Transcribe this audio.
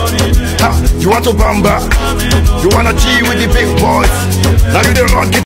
You want to bamba? You wanna G with the big boys? Now you the run.